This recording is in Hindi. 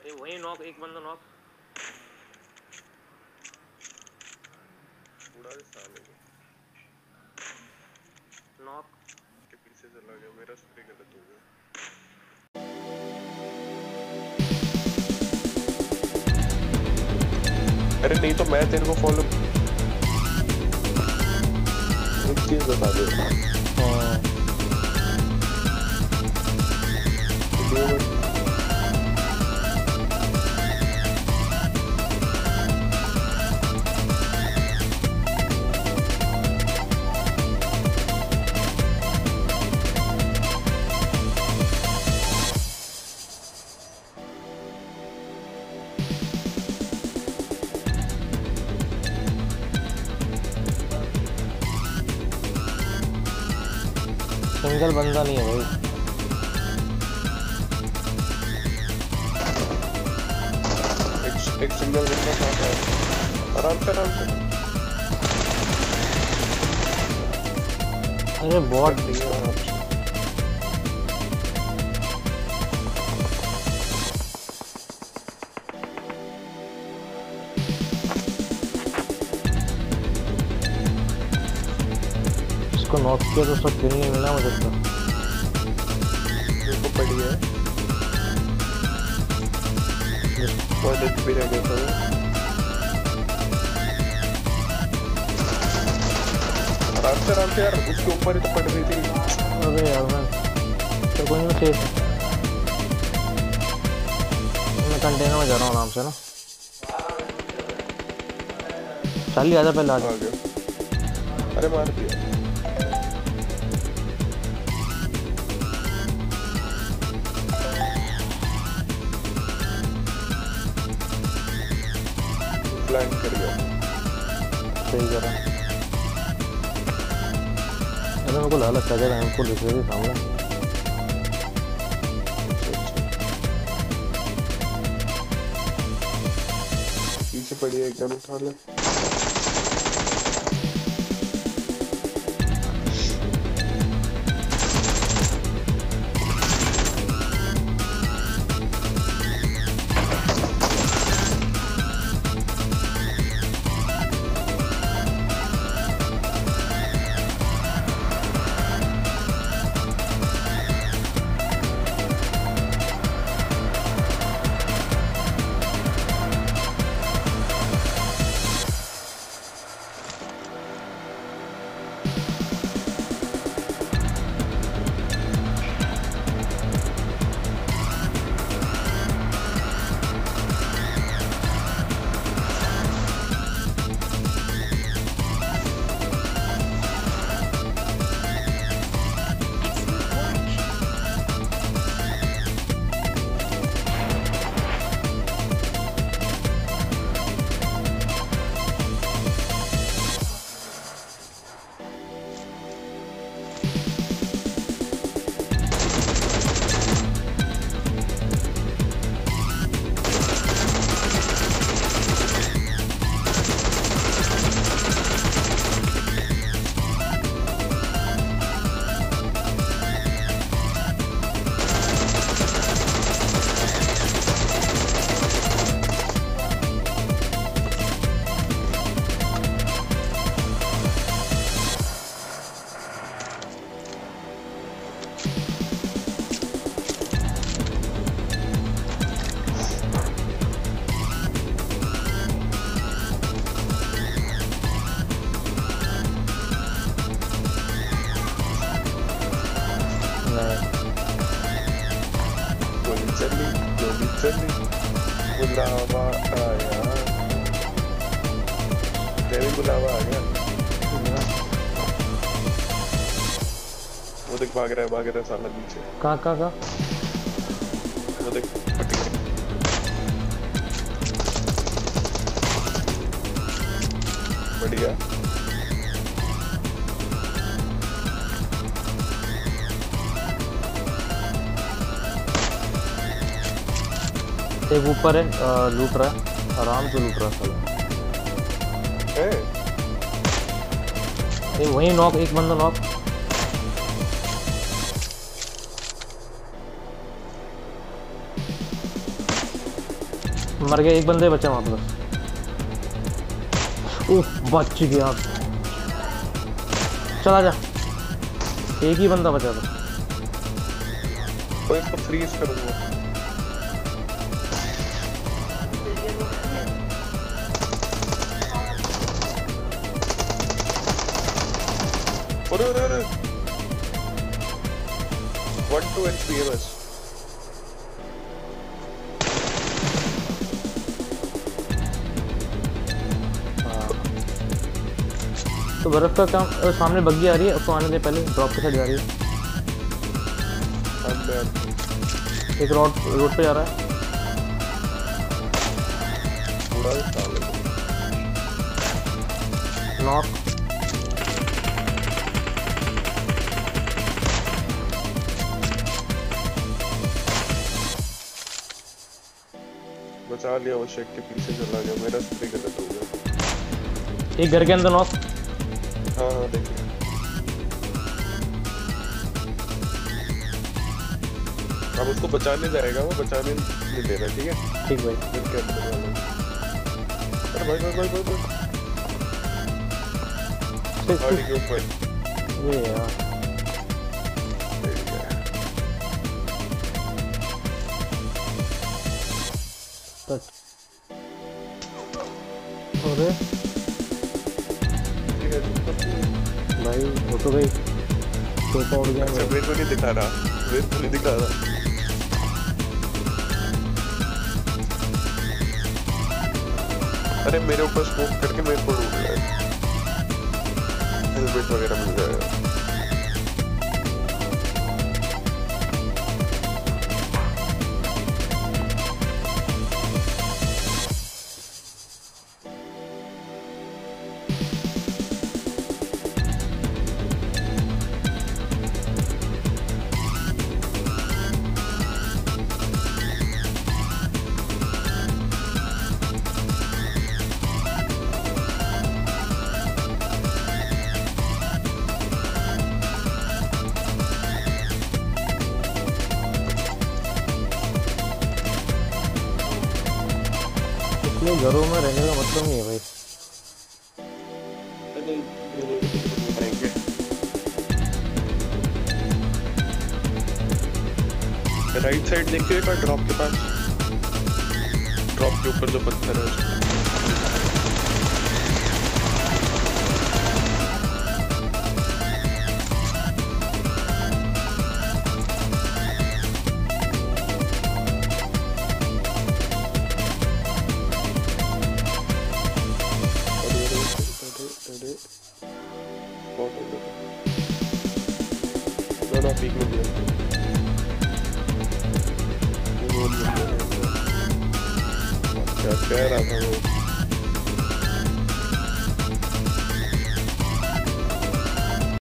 वही नॉक, एक बंदा नॉक। उड़ा दे साले को। नॉक के पीछे चला गया, मेरा स्प्रे गलत हो गया। अरे नहीं तो मैं तेरे को फॉलो, एक चीज बता दे। सिंगल बंदा नहीं है भाई। एक सिंगल बंदा साथ है। आराम से आराम से। अरे बॉट दिया आराम से। इसको नॉक किया तो उसको किल नहीं मिला मुझे तो। देखो पड़ी है। बहुत अच्छी भी रह गया था वो। आराम से यार, उसके ऊपर ही तो पड़ रही थी। अबे यार मैं तो कोई नहीं सेफ। मैं कंटेनर में जा रहा हूँ आराम से ना। चल आजा पहले आजा। आ गया। अरे मार दिया। फ्लैंक कर गया। सही करा। अरे मेरे को लगा था जब हमको दिख रही थी सामने। पीछे पड़ी है, एकदम उठा ले। बुलावा आया, तेरे बुलावा आ गया। वो देख भाग रहा है साला नीचे। कहाँ वो देख पट गया। बढ़िया। एक ऊपर है, लूट रहा है, आराम से लूट रहा है साला। वही नॉक, एक बंदा नॉक। मर गया, एक बंदे बचे वहां पर बस। ओह बच गया। चला जा, एक ही बंदा बचा बस। तो इसको फ्रीज करूंगा। अरे अरे अरे 1-2 HP है बस। तो बर्फ का काम सामने बग्गी आ रही है, उसको आने दे पहले। ड्रॉप के साइड जा रही है, एक रोड पे जा रहा है। पूरा साल नॉक। बचा लिया, वो शेक के पीछे चला गया, मेरा स्प्रे गलत हो गया। एक घर के अंदर नॉक। हाँ हाँ देखिए, अब उसको बचाने जाएगा, वो बचाने नहीं देना, ठीक है? ठीक भाई। फिर क्या अंदर वाला। अरे भाई भाई भाई भाई भाई गाड़ी के ऊपर। ये यार टच। अरे भाई वो तो भाई तो उड़ गया। अच्छा मेरे को नहीं दिखा रहा, मेरे को नहीं दिखा रहा। अरे मेरे ऊपर स्मोक करके मेरे को उड़ रहा है। हेलमेट वगैरह मिल जाएगा। इसलिए घरों में रहने का मतलब नहीं है भाई। राइट साइड देखिएगा, ड्रॉप के पास, ड्रॉप के ऊपर जो पत्थर है उसको। ना पीक में दिया, क्या कह रहा था वो।